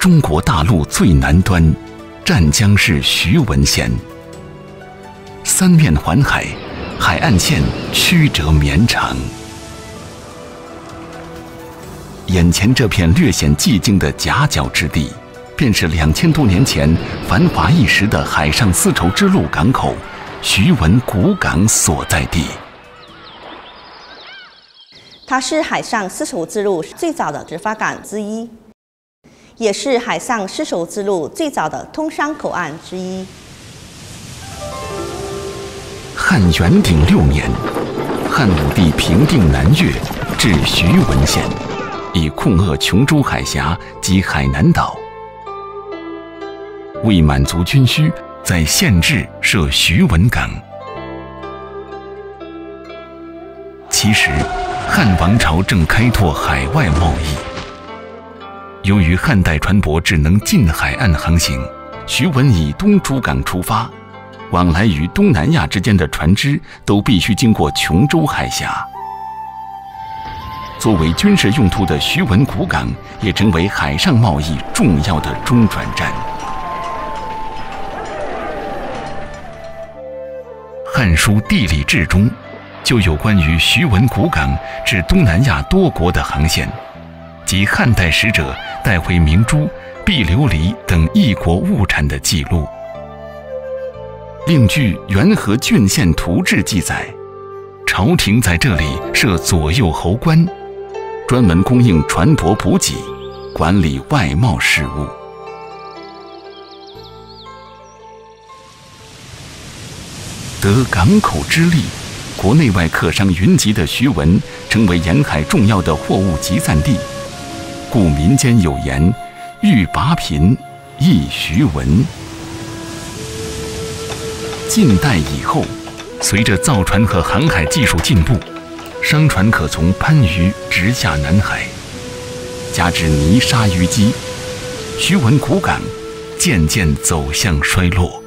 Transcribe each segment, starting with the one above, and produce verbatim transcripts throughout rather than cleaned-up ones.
中国大陆最南端，湛江市徐闻县。三面环海，海岸线曲折绵长。眼前这片略显寂静的夹角之地，便是两千多年前繁华一时的海上丝绸之路港口徐闻古港所在地。 它是海上丝绸之路最早的直发港之一，也是海上丝绸之路最早的通商口岸之一。 汉元鼎六年，汉武帝平定南越，至徐闻县，以控扼琼州海峡及海南岛。为满足军需，在县治设徐闻港。其实，汉王朝正开拓海外贸易。由于汉代船舶只能近海岸航行，徐闻以东诸港出发，往来于东南亚之间的船只都必须经过琼州海峡。作为军事用途的徐闻古港，也成为海上贸易重要的中转站。《汉书地理志》中就有关于徐闻古港至东南亚多国的航线，及汉代使者带回明珠、碧琉璃等异国物产的记录。另据《元和郡县图志》记载，朝廷在这里设左右侯官，专门供应船舶补给，管理外贸事务。得港口之利，国内外客商云集的徐闻成为沿海重要的货物集散地，故民间有言：“欲拔贫，易徐闻。”近代以后，随着造船和航海技术进步，商船可从番禺直下南海，加之泥沙淤积，徐闻古港渐渐走向衰落。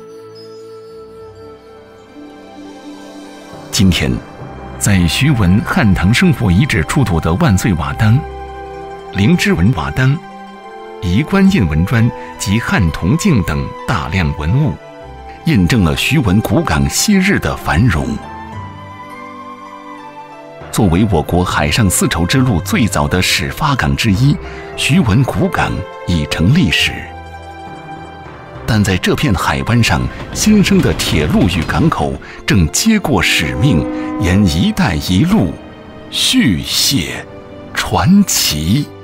今天，在徐闻汉唐生活遗址出土的万岁瓦当、灵芝纹瓦当、仪冠印文砖及汉铜镜等大量文物，印证了徐闻古港昔日的繁荣。作为我国海上丝绸之路最早的始发港之一，徐闻古港已成历史。但在这片海湾上新生的铁路与港口正接过使命，沿“一带一路”续写传奇。